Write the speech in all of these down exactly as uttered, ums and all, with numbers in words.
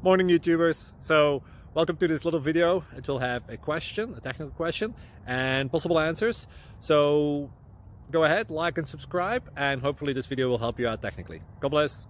Morning YouTubers. So welcome to this little video. It will have a question, a technical question, and possible answers. So go ahead, like and subscribe, and hopefully this video will help you out technically. God bless.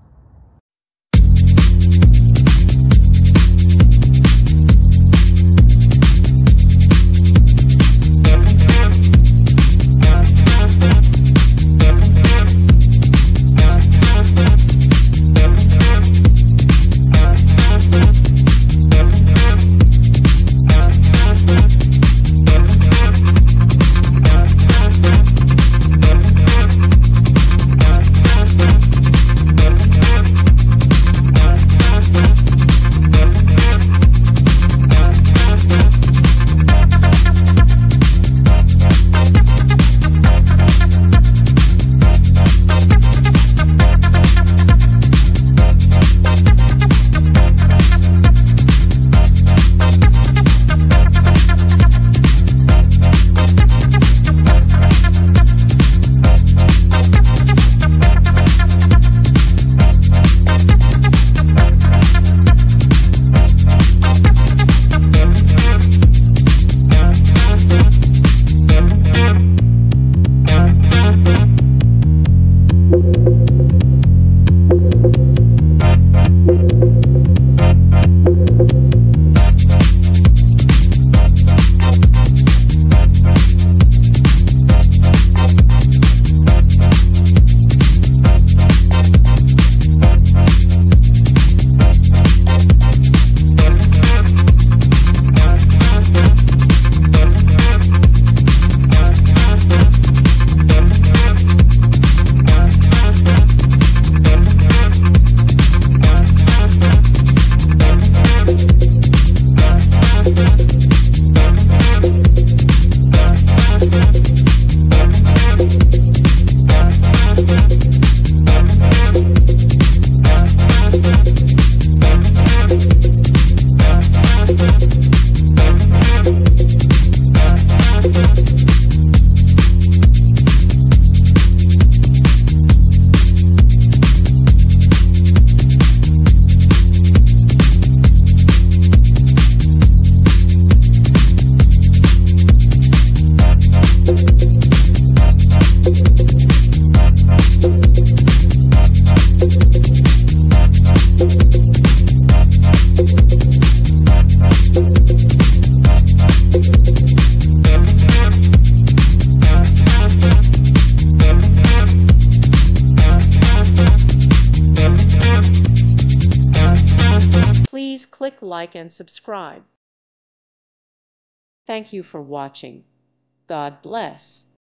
Please click like and subscribe. Thank you for watching. God bless.